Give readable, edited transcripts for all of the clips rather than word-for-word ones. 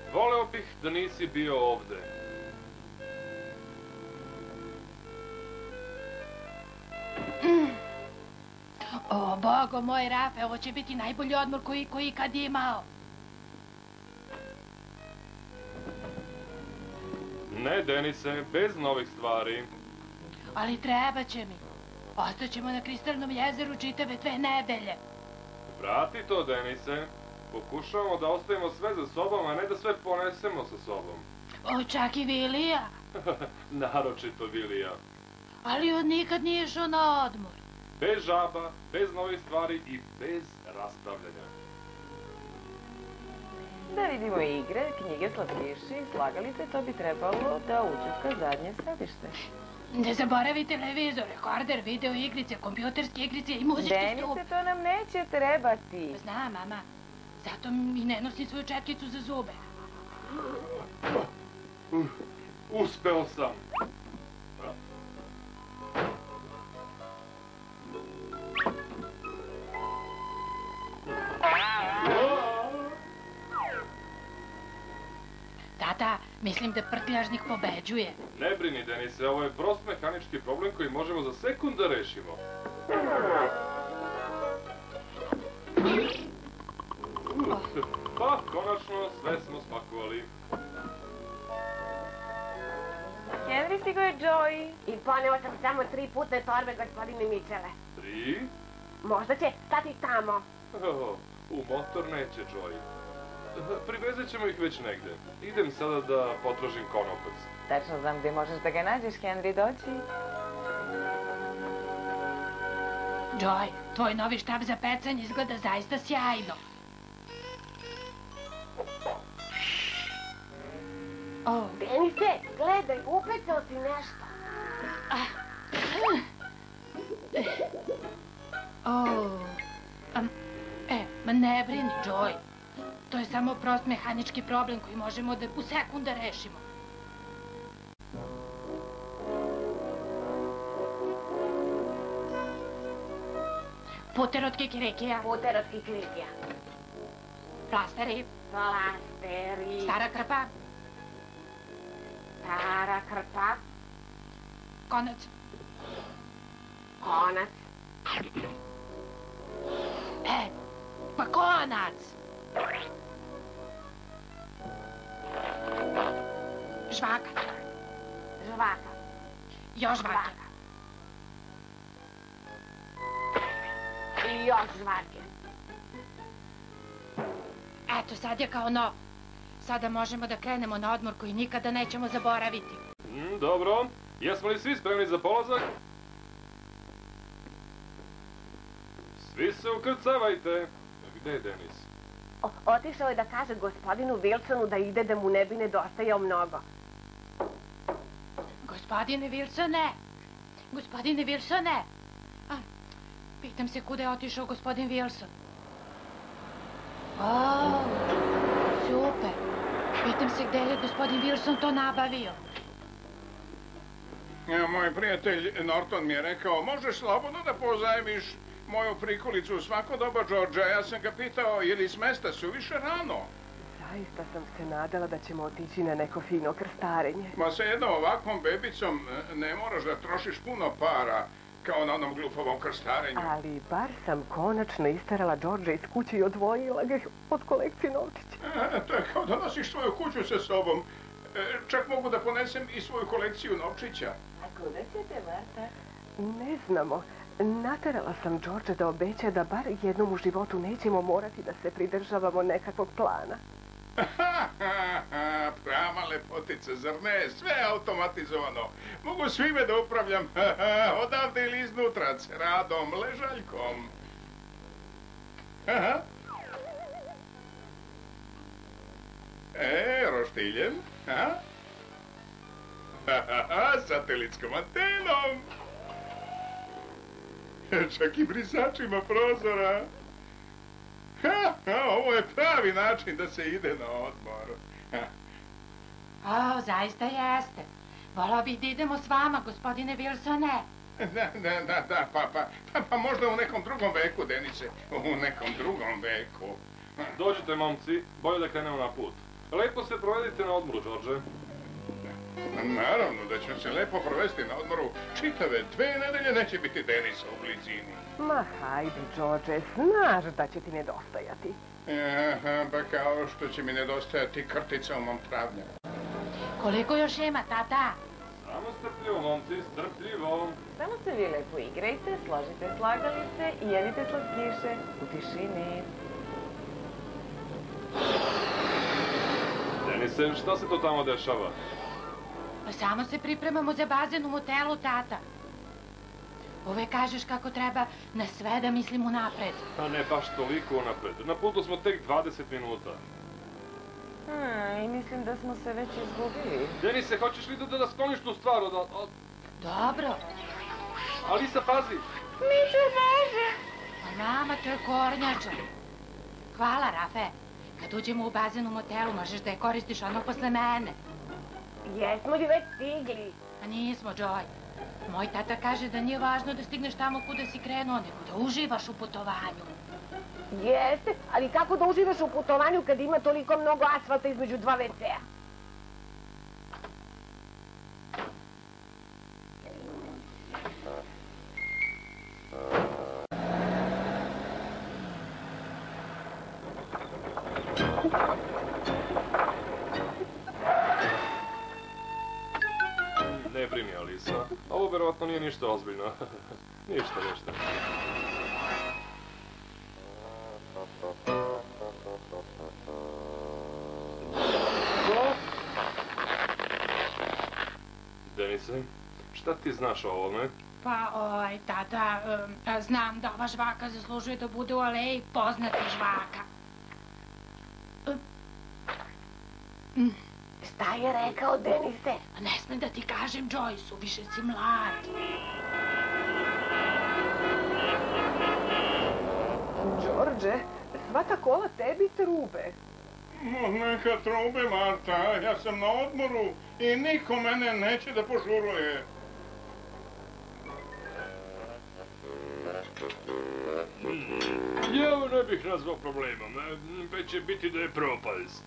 Voleo bih da nisi bio ovde. O, Bogo moj, Rafe, ovo će biti najbolji odmor koji ikad imao. Ne, Denise, bez novih stvari. Ali treba će mi. Ostaćemo na Kristalnom jezeru čitave 2 nedelje. Vrati to, Denise. Pokušavamo da ostavimo sve za sobom, a ne da sve ponesemo sa sobom. O, čak i Vilija. Naročito Vilija. Ali on nikad nije išao na odmor. Bez žaba, bez novih stvari i bez raspravljanja. Da vidimo igre, knjige, slatkiši, slagalice, to bi trebalo da učutka zadnje sedište. Ne zaboravi televizor, rekorder, video igrice, kompjuterske igrice i muzički stup. Denice, to nam neće trebati. Znam, mama. Zato i ne nosim svoju četkicu za zube. Uspeo sam. Tata, mislim da prtljažnik pobeđuje. Ne brini, Denise, ovo je prost mehanički problem koji možemo za sekund da rešimo. Pa, konačno, sve smo spakovali. Henry, stigo je Joey. I poneo sam samo 3 putne torbe, gospodine Mičele. 3? Možda će stati tamo. U motor neće, Joey. Privezet ćemo ih već negde. Idem sada da potražim konopac. Tačno znam gde možeš da ga nađeš, Henry, doći. Joy, tvoj novi štab za pecanje izgleda zaista sjajno. Denise, gledaj, upecao si nešto. Ma ne brini, Joy. To je samo prost mehanički problem koji možemo da u sekund da rešimo. Puter od kikirikija. Puter od kikirikija. Plasteri. Plasteri. Stara krpa. Stara krpa. Konac. Konac. Pa konac! Žvaka. Žvaka. Još žvake. I još žvake. Eto, sad je kao nov. Sada možemo da krenemo na odmor koji nikada nećemo zaboraviti. Dobro. Jesmo li svi spremni za polazak? Svi se ukrcavajte. Gde je Denis? Otišao je da kaže gospodinu Wilsonu da ide da mu ne bi nedostajao mnogo. Gospodine Wilsone! Gospodine Wilsone! Pitam se kuda je otišao gospodin Wilson. Super! Pitam se gde je gospodin Wilson to nabavio. Moj prijatelj Norton mi je rekao, možeš slobodno da pozajmiš moju prikolicu u svako doba, Georgia. Ja sam ga pitao, je li smesta suviše rano? Zaista sam se nadala da ćemo otići na neko fino krstarenje. Ma sa jednom ovakvom bebicom ne moraš da trošiš puno para, kao na onom glupovom krstarenju. Ali bar sam konačno istarala Georgia iz kuće i odvojila ga od kolekcije novčića. To je kao da nosiš svoju kuću sa sobom. Čak mogu da ponesem i svoju kolekciju novčića. A kuda ćete, Marta? Ne znamo. Naterala sam Georgia da obeća da bar jednom u životu nećemo morati da se pridržavamo nekakvog plana. Prava lepotica, zar ne? Sve je automatizovano. Mogu svime da upravljam odavde ili iznutra, radom, ležaljkom. Roštiljem. Satelitskom antenom. Čak i brisačima prozora. Ovo je pravi način da se ide na odmor. Zaista jeste. Volao bih da idemo s vama, gospodine Wilsone. Da, pa možda u nekom drugom veku, Denise. U nekom drugom veku. Dođite, momci, bolje da krenemo na put. Lepo se provedite na odmoru, Đorđe. Naravno da ću se lepo provesti na odmoru. Čitave 2 nedelje neće biti Denisa u blizini. Ma hajde, Đorđe, znaš da će ti nedostajati. Aha, pa kao što će mi nedostajati krtica u mom travnjaku. Koliko još ima, tata? Samo strpljivo, momci, strpljivo. Samo se vi lepo igrajte, složite slagalice i jedite slatkiše u tišini. Denise, šta se to tamo dešava? Pa samo se pripremamo za bazen u motelu, tata. Uvek kažeš kako treba na sve da mislim unapred. A ne baš toliko unapred. Na putu smo tek 20 minuta. I mislim da smo se već izgubili. Denise, hoćeš li da skloniš tu stvar od... Dobro. Alisa, pazi! Miću, Bože! A mama, to je kornjača. Hvala, Rafe. Kad uđemo u bazen u motelu, možeš da je koristiš odmah posle mene. Jesmo li već stigli? A nismo, Joy. Moj tata kaže da nije važno da stigneš tamo kuda si krenuo, nego da uživaš u putovanju. Jeste, ali kako da uživaš u putovanju kad ima toliko mnogo asfalta između 2 WC-a? Ne brini, Alisa. Ovo verovatno nije ništa ozbiljno. Ništa. Denise, šta ti znaš o ovome? Pa, tata, znam da ova žvaka zaslužuje da bude u aleji poznati žvaka. Šta je rekao Denise? Ne smem da ti kažem, Joy, suviše si mlad. Đorđe, sva ta kola tebi trube. Neka trube, Marta, ja sam na odmoru i niko mene neće da požuruje. Ja ovo ne bih nazvao problemom, već će biti da je propast.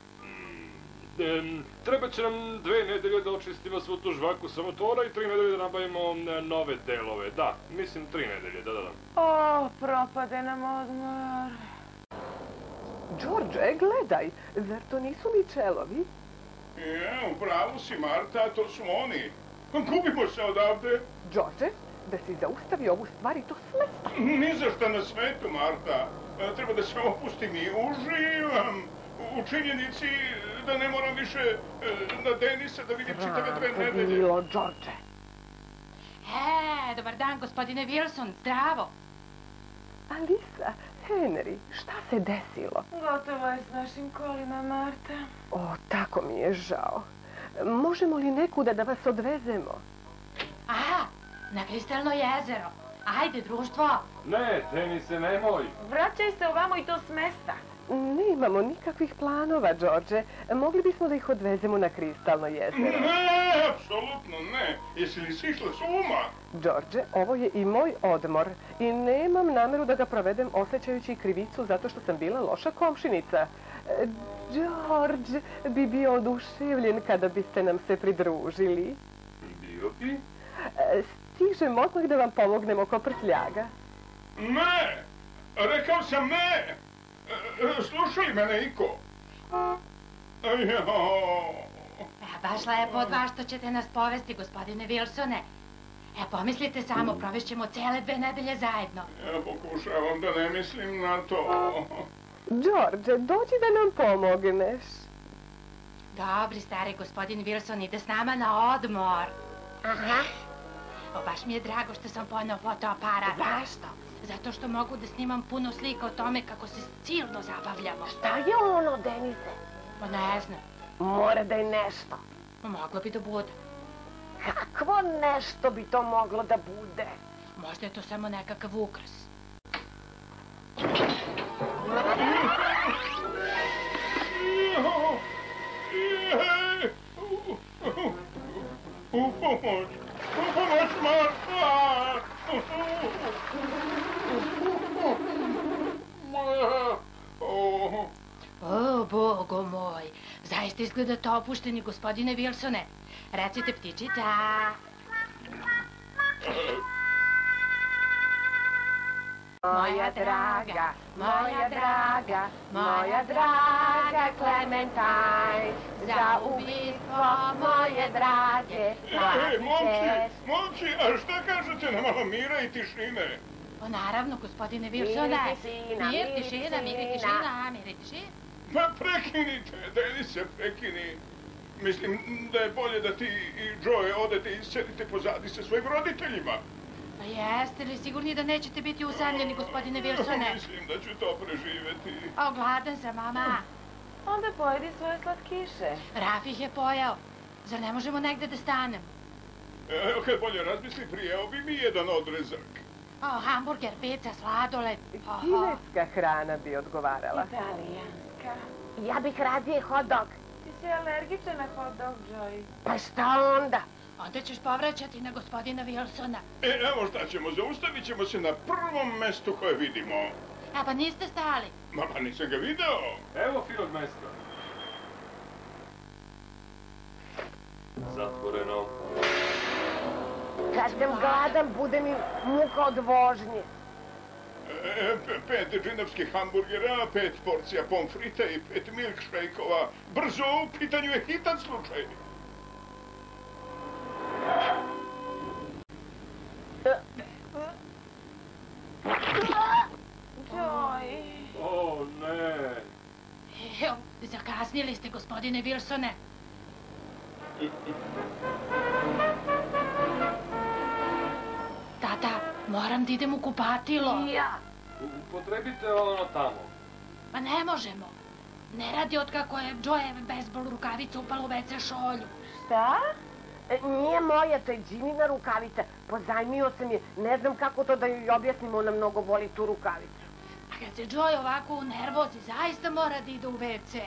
Treba će nam 2 nedelje da očistimo svu tu žvaku sa motora i 3 nedelje da nabavimo nove delove. Da, mislim 3 nedelje, da. O, propade nam odmor. Đorđe, gledaj, zar to nisu Mičelovi? Upravo si, Marta, to su oni. Gubimo se odavde. Đorđe, da si zaustavi ovu stvar i to smesta. Ni za šta na svetu, Marta. Treba da se opustim i uživam u činjenici da ne moram više na Denisa da vidim čitave 2 nedelje. Bilo, Đorđe. Dobar dan, gospodine Wilson, zdravo. Alisa, Henry, šta se desilo? Gotovo je s našim kolima, Marta. O, tako mi je žao. Možemo li nekuda da vas odvezemo? Aha, na Kristalno jezero. Ajde, društvo. Ne, Denise, nemoj. Vraćaj se ovamo i to s mesta. Nemamo nikakvih planova, Đorđe. Mogli bismo da ih odvezemo na Kristalno jezero. Ne, apsolutno ne. Jesi li si išla s uma? Đorđe, ovo je i moj odmor i nemam nameru da ga provedem osjećajući krivicu zato što sam bila loša komšinica. Đorđe bi bio oduševljen kada biste nam se pridružili. Bio bi? Stižem odmah da vam pomognem oko prtljaga. Ne! Rekao sam ne! Slušaj mene, Iko. Baš lepo od vas što ćete nas povesti, gospodine Wilsone. Pomislite samo, provešćemo cele 2 nedelje zajedno. Ja pokušavam da ne mislim na to. Đorđe, dođi da nam pomogneš. Dobri, stari gospodin Wilson ide s nama na odmor. Aha. Baš mi je drago što sam poneo fotoaparat. Zašto? Zato što mogu da snimam puno slika o tome kako se silno zabavljamo. Šta je ono, Denise? Pa ne znam. Mora da je nešto. Moglo bi da bude. Kakvo nešto bi to moglo da bude? Možda je to samo nekakav ukras. U pomoć! U pomoć, Marta! O, Bogo moj, Zaista izgledate opušteni, gospodine Wilsone. Recite, ptičica. Moja draga, moja draga, moja draga Klementajn, za ubistvo moje drage, Momci, a šta kažete na malo mira i tišine? Pa naravno, gospodine Wilsone. Mir, tišina, mir, tišina. Pa prekinite, Denise, prekini. Mislim da je bolje da ti i Joe odete i sedite pozadi sa svojim roditeljima. Pa jeste li sigurni da nećete biti usamljeni, gospodine Wilsone? Mislim da ću to preživeti. O, gladan sam, mama. Onda pojedi svoje slatkiše. Raf ih je pojao. Zar ne možemo negde da stanem? Evo, kad bolje razmisli, prijeo bi mi jedan odrezak. O, hamburger, pizza, sladoled. Kineska hrana bi odgovarala. Italijanska. Ja bih radije hot dog. Ti si alergičan na hot dog, Joy. Pa šta onda? Onda ćeš povraćati na gospodina Wilsona. Evo šta ćemo, zaustavit ćemo se na prvom mestu koje vidimo. A pa niste stali. Pa nisam ga video. Evo finog mesta. Zatvoreno. Kad sam gladan, bude mi muka od vožnje. 5 džinovskih hamburgera, 5 porcija pomfrita i 5 milkshake-ova. Brzo, u pitanju je hitan slučaj. Joy. O, ne. Evo, zakasnili ste, gospodine Wilsone. Tata, moram da idem u kupatilo. Ja. Upotrebite ono tamo. Pa ne možemo. Ne radi od kako je Joe bejzbol rukavica upala u WC šolju. Šta? Nije moja, to je Džinina rukavica. Pozajmio sam je. Ne znam kako to da joj objasnim, ona mnogo voli tu rukavicu. A kad se Joe ovako unervozi, zaista mora da ide u WC.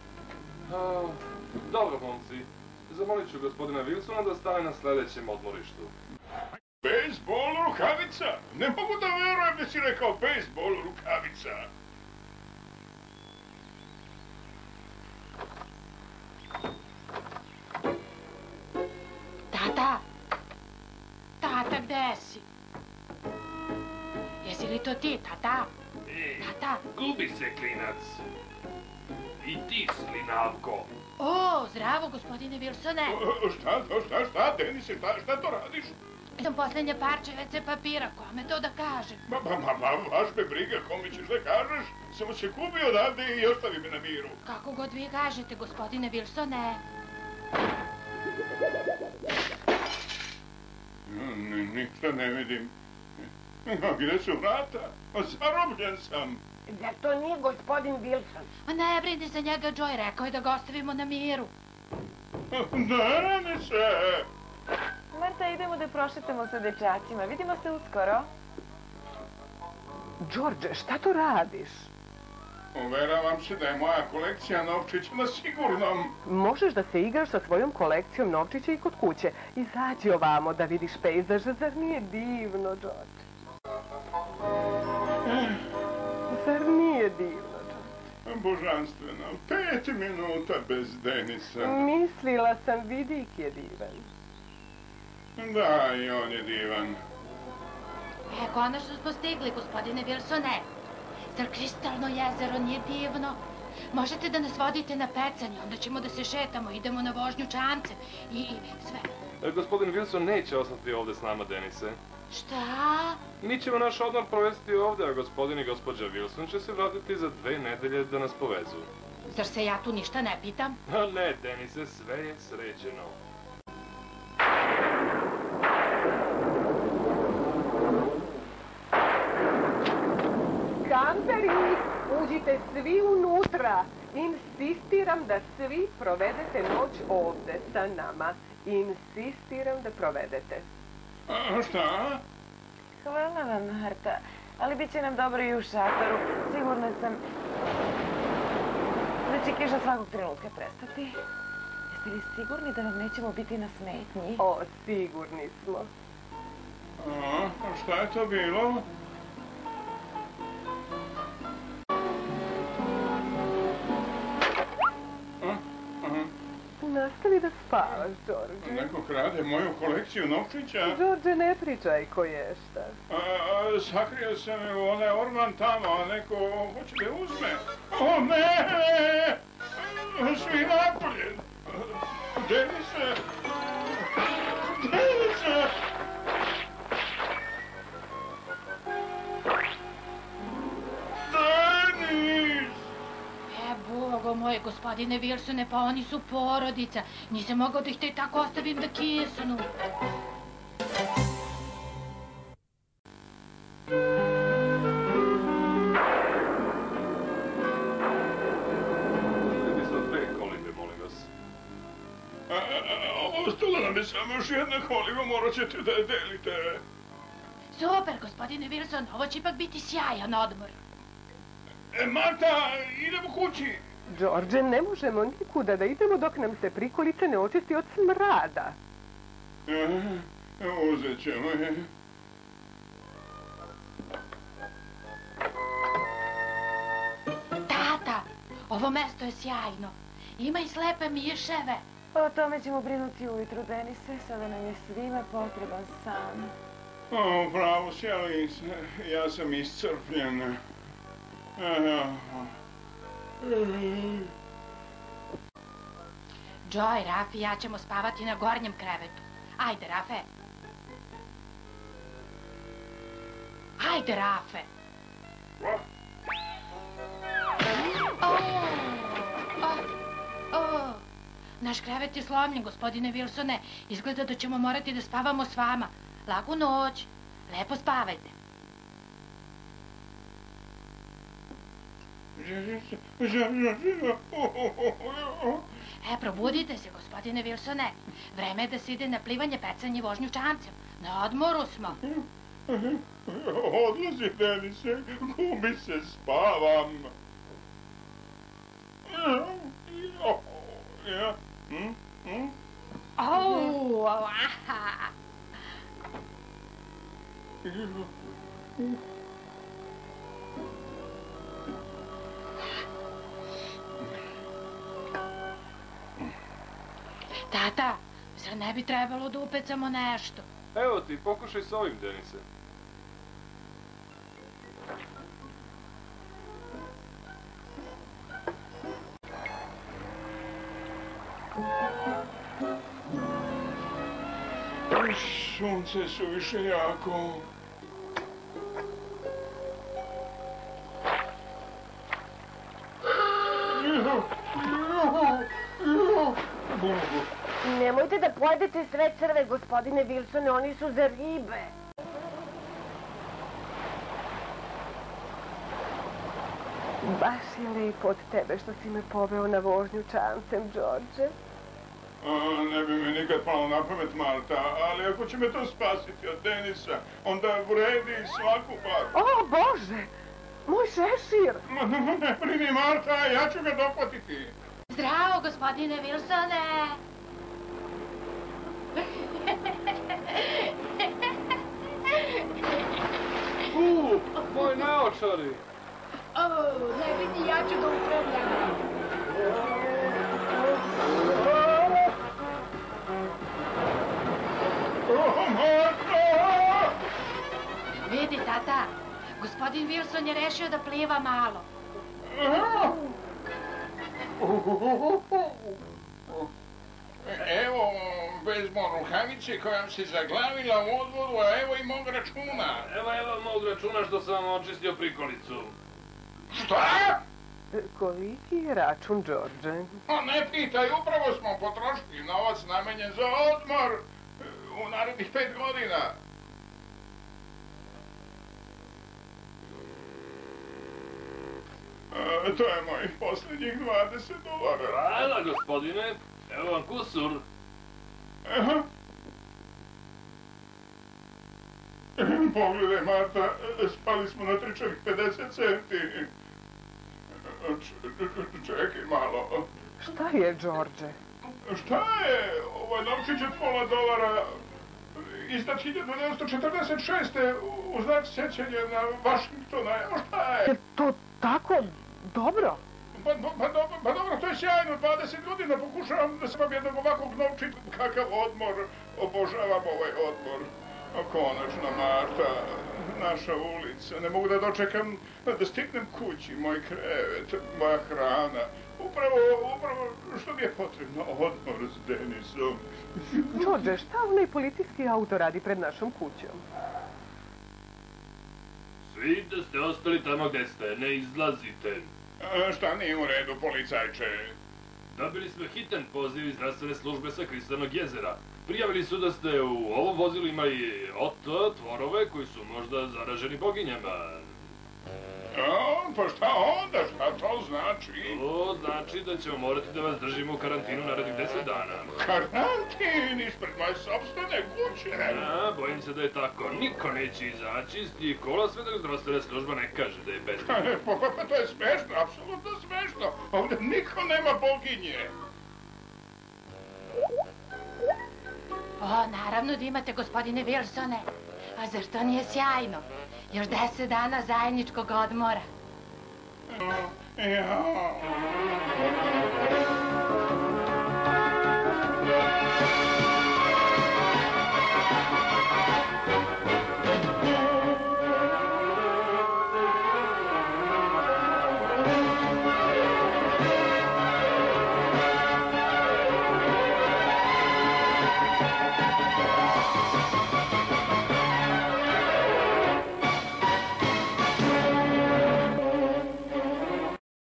Dobro, momci. Zamolit ću gospodina Wilsona da stane na sljedećem odmorištu. Bejsbol rukavica? Ne mogu da verujem da si rekao bejsbol rukavica. Tata! Tata, gde si? Jesi li to ti, tata? Tata? Gubi se, klinac. I ti, slinavko. O, zdravo, gospodine Wilsone. Šta, Denise, šta to radiš? Sam posljednje parče WC papira, kome to da kažem? Baš me briga, kome ćeš da kažeš? Samo se kupi odavde i ostavi me na miru. Kako god vi kažete, gospodine Wilsone. Ništa ne vidim. Gdje su vrata? Zarobljen sam. Zar to nije gospodin Wilson? Ma ne brini za njega, Joy, rekao je da ga ostavimo na miru. Denise! Marta, idemo da prošetamo sa dečacima. Vidimo se uskoro. Đorđe, šta to radiš? Uveravam se da je moja kolekcija novčića na sigurnom. Možeš da se igraš sa svojom kolekcijom novčića i kod kuće. Izađi ovamo da vidiš pejzaž, zar nije divno, Đorđe? Zar nije divno, Đorđe? Božanstveno, 5 minuta bez Denisa. Mislila sam, vidik je divan. Da, i on je divan. Konačno smo stigli, gospodine Wilsone. Zar kristalno jezero nije divno? Možete da nas vodite na pecanje, onda ćemo da se šetamo, idemo na vožnju čamce i sve. Gospodin Wilson neće ostati ovdje s nama, Denise. Šta? Mi ćemo naš odmor provesti ovdje, a gospodin i gospođa Wilson će se vratiti za 2 nedelje da nas povezu. Zar se ja tu ništa ne pitam? Ne, Denise, sve je sređeno. Kamperi, uđite svi unutra. Insistiram da svi provedete noć ovde sa nama. Insistiram da provedete. A šta? Hvala vam, Marta. Ali bit će nam dobro i u šatoru. Sigurna sam da će kiša svakog trenutka prestati. Jeste li sigurni da vam nećemo biti na smetnji? O, sigurni smo. A šta je to bilo? ostavi da spavaš, Đorđe. Neko krade moju kolekciju novčića. Đorđe, ne pričaj ko je šta. Sakrio sam je u onaj orman tamo, a neko hoće da je uzme. O ne! Svi napolje! Denise! Denise! Denis! Bogo moj, gospodine Wilsone, pa oni su porodica. Nisam mogao da ih te tako ostavim da kisnu. Ostala nam je samo još jedna koliva, morat ćete da je delite. Super, gospodine Wilson, ovo će ipak biti sjajan odmor. Marta, idemo kući. Đorđe, ne možemo nikuda da idemo dok nam se prikolica ne očisti od smrada. Uzet ćemo je. Tata, ovo mesto je sjajno. Ima i slepe miševe. O tome ćemo brinuti ujutru, Denise. Sada nam je svima potreban san. Pravo si, Alice. Ja sam iscrpljen. Joy, Rafi i ja ćemo spavati na gornjem krevetu. Ajde, Rafe. Ajde, Rafe. Naš krevet je slomljen, gospodine Wilsone. Izgleda da ćemo morati da spavamo s vama. Laku noć. Lepo spavajte. Probudite se, gospodine Wilsone. Vreme je da se ide na plivanje, pecanje i vožnju čamcem. Na odmoru smo. Odlazi, Denise. Gubi se, spavam. Tata, zar ne bi trebalo da upecamo nešto? Evo ti, pokušaj s ovim, Denise. Sunce je suviše jako. Nemojte da pojedete sve crve, gospodine Wilsone, oni su za ribe. Baš je lepo od tebe što si me poveo na vožnju čamcem, Đorđe. Ne bi mi nikad palo na pamet, Marta, ali ako će me to spasiti od Denisa, onda vredi svaku par. O, Bože! Moj šešir! Ne brini, Marta, ja ću ga dohvatiti. Zdravo, gospodine Wilsone! Moj naočari! Ne vidi, ja ću ga upravljati. Vidi, tata, gospodin Wilson je rešio da pliva malo. Evo, bezmo rukavice kojom se zaglavila u odvodu, a evo i mog računa. Evo mog računa što sam vam očistio prikolicu. Šta? Koliki je račun, Đorđe? Ne pitaj, upravo smo potrošili novac namenjen za odmor u narednih 5 godina. To je mojih posljednjih $20. Hvala, gospodine. Evo vam kusur. Pogledaj, Marta, spali smo na 3,50 centi. Čekaj malo. Šta je, Đorđe? Šta je? Ovaj novčić od $0,5 izdat 1946. u znak sjećanja na Washingtona. Evo šta je? Je to tako dobro? Pa dobro, to je sjajno, 20 godina pokušavam da sam jednog ovakvog novčit, kakav odmor, obožavam ovaj odmor. Konačno, Marta, naša ulica, ne mogu da dočekam da stignem kući, moj krevet, moja hrana. Upravo što mi je potrebno, odmor s Denisom. Đorđe, šta onaj policijski auto radi pred našom kućom? Svi da ste ostali tamo gde ste, ne izlazite. Šta nije u redu, policajče? Dobili smo hitan poziv iz zdravstvene službe sa Kristalnog jezera. Prijavili su da ste u ovom vozilu imali tvorove koji su možda zaraženi boginjama. Pa šta onda, šta to znači? To znači da ćemo morati da vas držimo u karantinu narednih 10 dana. Karantin ispred moje sopstvene kuće? Bojim se da je tako. Niko neće izaći iz tih kola sve dok zdravstvena služba ne kaže da je bezbedno. Pa to je smešno, apsolutno smešno. Ovdje niko nema boginje. Naravno da imate, gospodine Wilsone. A zar to nije sjajno? Još 10 dana zajedničkog odmora. Ja.